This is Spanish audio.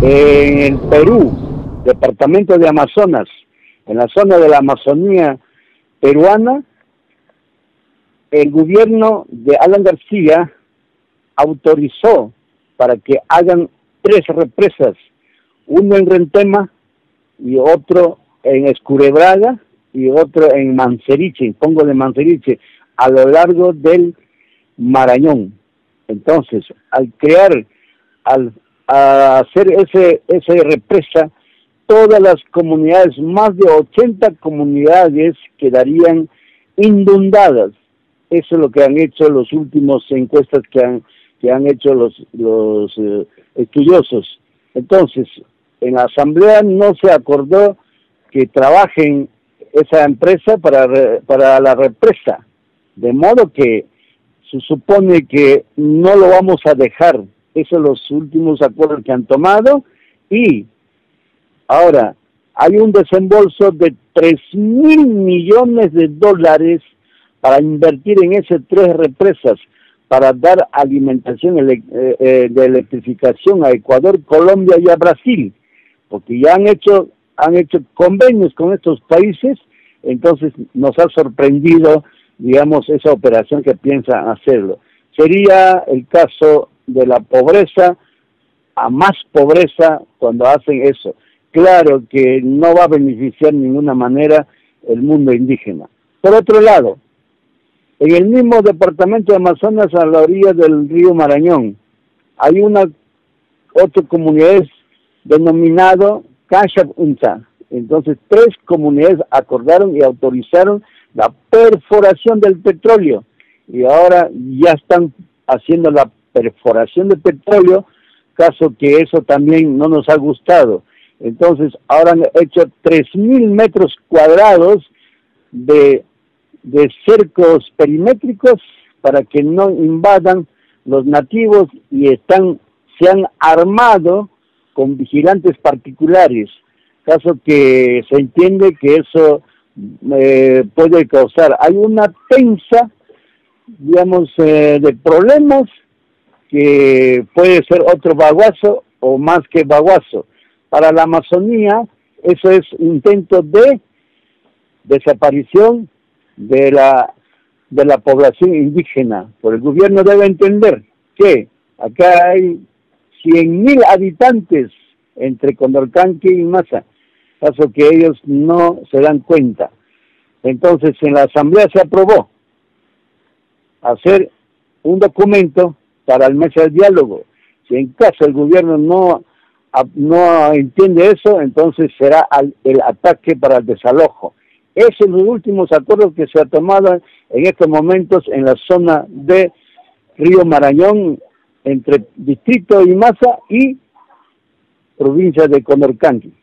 En el Perú, departamento de Amazonas, en la zona de la Amazonía peruana, el gobierno de Alan García autorizó para que hagan 3 represas, uno en Rentema y otro en Escurebraga y otro en Manseriche, en Pongo de Manseriche, a lo largo del Marañón. Entonces, al hacer ese represa, todas las comunidades, más de 80 comunidades quedarían inundadas. Eso es lo que han hecho los últimos encuestas que han hecho los estudiosos. Entonces, en la asamblea no se acordó que trabajen esa empresa para la represa, de modo que se supone que no lo vamos a dejar. Esos son los últimos acuerdos que han tomado. Y ahora hay un desembolso de $3.000 millones para invertir en esas 3 represas, para dar alimentación de electrificación a Ecuador, Colombia y a Brasil, porque ya han hecho convenios con estos países. Entonces nos ha sorprendido, digamos, esa operación que piensan hacerlo. Sería el caso de la pobreza a más pobreza cuando hacen eso. Claro que no va a beneficiar de ninguna manera el mundo indígena. Por otro lado, en el mismo departamento de Amazonas, a la orilla del río Marañón, hay otra comunidad denominado Cachab Unza. Entonces, 3 comunidades acordaron y autorizaron la perforación del petróleo. Y ahora ya están haciendo la perforación de petróleo, caso que eso también no nos ha gustado. Entonces, ahora han hecho 3.000 metros cuadrados de cercos perimétricos para que no invadan los nativos, y se han armado con vigilantes particulares, caso que se entiende que eso puede causar. Hay una tensa, digamos, de problemas, que puede ser otro baguazo o más que baguazo. Para la Amazonía, eso es intento de desaparición de la población indígena. Por el gobierno debe entender que acá hay 100.000 habitantes entre Condorcanqui y Masa, caso que ellos no se dan cuenta. Entonces, en la asamblea se aprobó hacer un documento para el mesa de diálogo. Si en caso el gobierno no entiende eso, entonces será el ataque para el desalojo. Esos son los últimos acuerdos que se ha tomado en estos momentos en la zona de Río Marañón, entre distrito de Imasa y provincia de Condorcanqui.